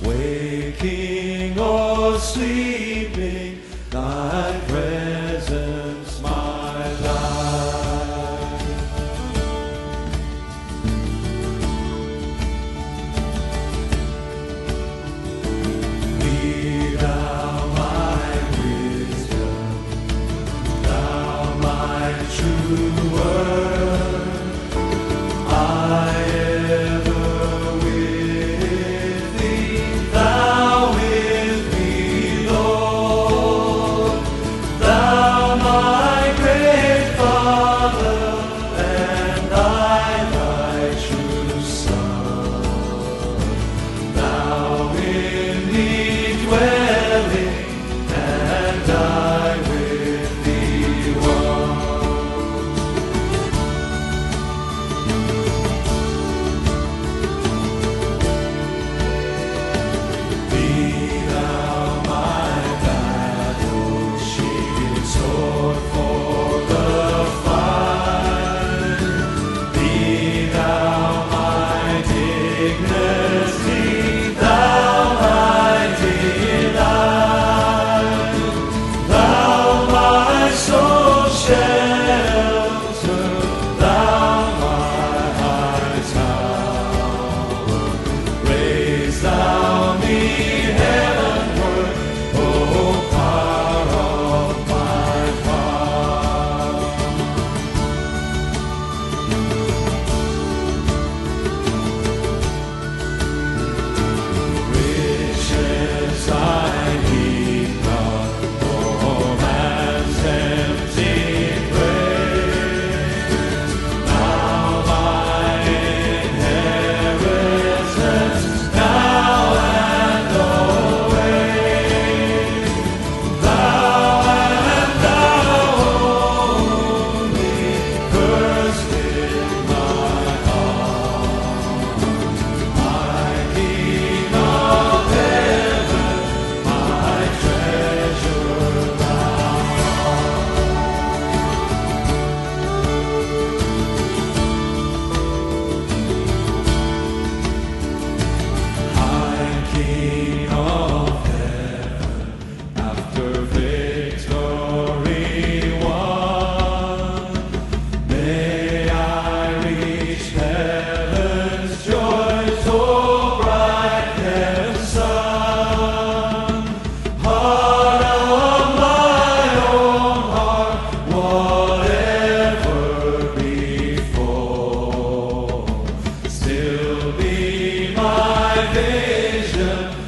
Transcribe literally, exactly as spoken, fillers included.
waking or sleeping, thy presence my life. Be thou my wisdom, thou my true word, I ever with thee, thou with me, Lord. Thou my great Father, and I thy true Son. Thou in me dwelling, and I with thee one. Be thou my battle shield, sword for the fight. Be thou my dignity, thou my delight. Thou my soul shelter, thou my high tower. Raise thou me heavenward, O power of my heart. Riches I need not, nor man's tempting praise. Now my inheritance, now and always. Thou and thou only, first in my heart. My King of heaven, my treasure thou High King of heaven, after victory won, may I reach heaven's joys, so bright heaven's sun. Heart of my own heart, whatever before, still be my vision,